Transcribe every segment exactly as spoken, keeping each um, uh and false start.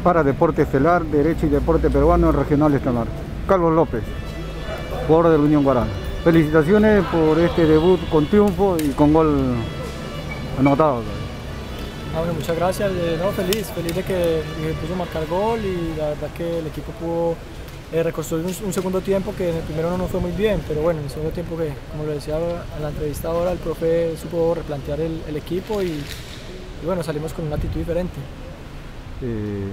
para Deporte Estelar, Derecho y Deporte Peruano en Regional Estelar. Carlos López, jugador de la Unión Guarana. Felicitaciones por este debut con triunfo y con gol anotado. Ah, bueno, muchas gracias, eh, no, feliz, feliz de que me puso a marcar gol y la verdad que el equipo pudo eh, reconstruir un, un segundo tiempo que en el primero no nos fue muy bien, pero bueno, en el segundo tiempo que, como lo decía en la entrevista ahora, el profe supo replantear el, el equipo y, y bueno, salimos con una actitud diferente. Eh,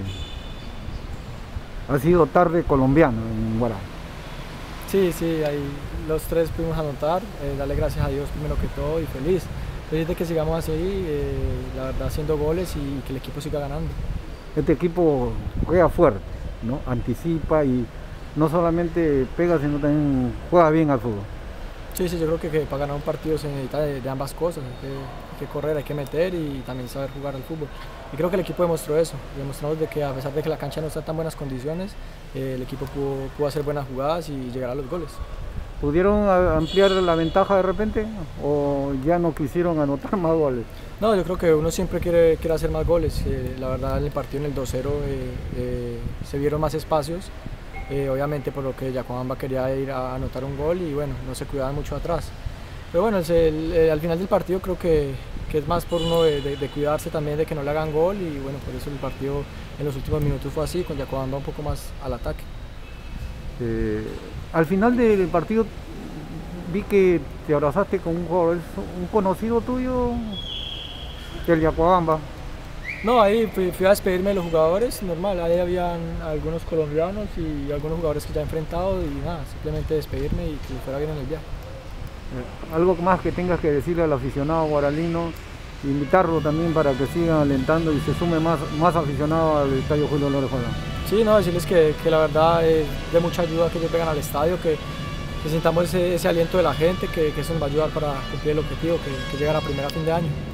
ha sido tarde colombiano en Guarana. Sí, sí, ahí los tres pudimos anotar, eh, darle gracias a Dios primero que todo y feliz. Feliz de que sigamos así, eh, la verdad haciendo goles y que el equipo siga ganando. Este equipo juega fuerte, ¿no? Anticipa y no solamente pega, sino también juega bien al fútbol. Sí, sí, yo creo que, que para ganar un partido se necesita de, de ambas cosas, hay que, hay que correr, hay que meter y también saber jugar al fútbol. Y creo que el equipo demostró eso, demostramos de que a pesar de que la cancha no está en tan buenas condiciones, eh, el equipo pudo, pudo hacer buenas jugadas y llegar a los goles. ¿Pudieron ampliar la ventaja de repente o ya no quisieron anotar más goles? No, yo creo que uno siempre quiere, quiere hacer más goles, eh, la verdad en el partido en el dos cero eh, eh, se vieron más espacios. Eh, obviamente por lo que Yacuabamba quería ir a anotar un gol y bueno, no se cuidaban mucho atrás. Pero bueno, el, el, al final del partido creo que, que es más por uno de, de, de cuidarse también de que no le hagan gol y bueno, por eso el partido en los últimos minutos fue así, con Yacuabamba un poco más al ataque. Eh, al final del partido vi que te abrazaste con un jugador, un conocido tuyo del Yacuabamba. No, ahí fui, fui a despedirme de los jugadores, normal, ahí habían algunos colombianos y algunos jugadores que ya he enfrentado y nada, simplemente despedirme y que fuera bien en el viaje. Eh, algo más que tengas que decirle al aficionado guaralino, invitarlo también para que sigan alentando y se sume más, más aficionado al Estadio Julio López Jordán. Sí, no, decirles que, que la verdad es de mucha ayuda que ellos vengan al estadio, que, que sintamos ese, ese aliento de la gente, que, que eso nos va a ayudar para cumplir el objetivo, que, que llegar a primera fin de año.